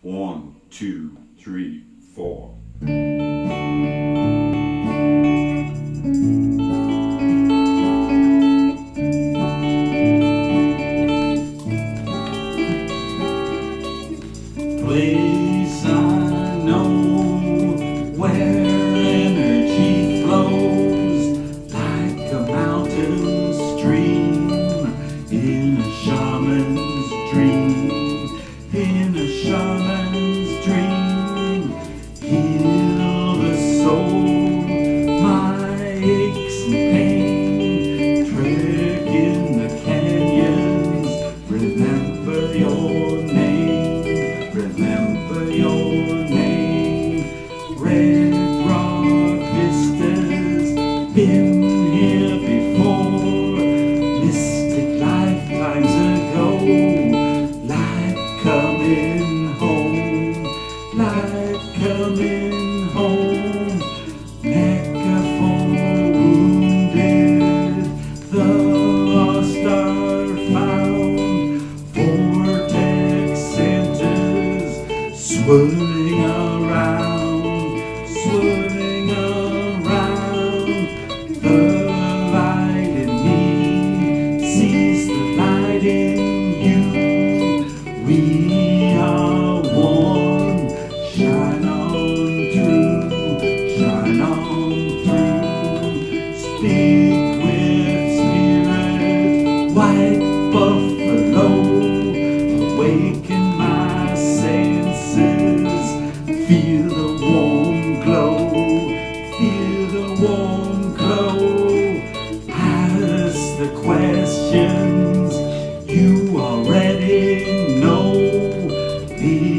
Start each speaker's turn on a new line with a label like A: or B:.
A: 1, 2, 3, 4. Place I know where energy flows like a mountain stream in a shaman's dream, in a shaman's dream. Heal the soul, my aches and pain, trek in the canyons, remember your name, remember your name. Red rock vistas, been here before, mystic lifetimes ago, like coming home, like coming home. Megaphone wounded, the lost are found, vortex centers swirling around, swirling around. The light in me sees the light in you. We are one. Shine on through, shine on through. Speak with spirit, white buffalo. Awaken my senses. Feel the warm glow, feel the warm glow. Ask the questions you already know.